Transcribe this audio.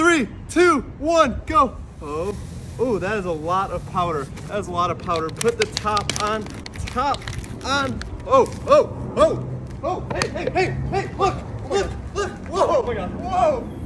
3, 2, 1, go. Oh, oh, that is a lot of powder. That is a lot of powder. Put the top on, top on. Oh, oh, oh, oh, hey, hey, hey, hey, look, look, look. Whoa, oh my God, whoa.